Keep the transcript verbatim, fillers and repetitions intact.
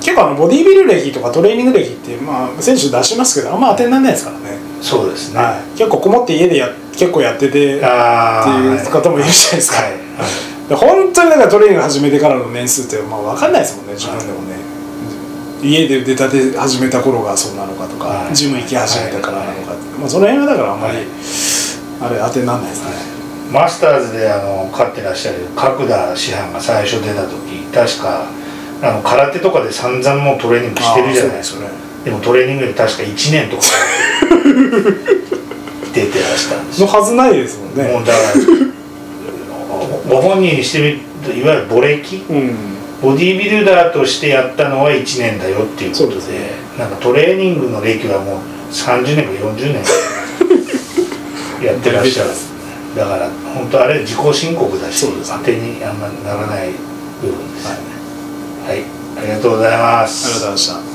結構あのボディービル歴とかトレーニング歴って、まあ、選手出しますけどあんま当てにならないですからね。 そうですね、 はい、結構こもって家でや結構やっててっていう方もいるじゃないですか、はいはい、本当にだからトレーニング始めてからの年数って、まあ、分かんないですもんね自分でもね、はい、家で出たて始めた頃がそうなのかとか、はい、ジム行き始めたからなのかって、はい、まあ、その辺はだからあんまり、はい、あれ当てにならないですね、はい、 マスターズであの勝ってらっしゃる角田師範が最初出た時確かあの空手とかで散々もうトレーニングしてるじゃないですか。で, す、ね、でもトレーニングで確かいちねんとか出てらしたんですよ。 のはずないですもんね。 もうだからご本人にしてみるといわゆるボ歴、うん、ボディービルダーとしてやったのはいちねんだよっていうこと で, で、ね、なんかトレーニングの歴はもうさんじゅうねんかよんじゅうねんやってらっしゃるだから本当あれ自己申告だし、当てにあんまならない部分ですよね。はい、はい、ありがとうございます。 ありがとうございました。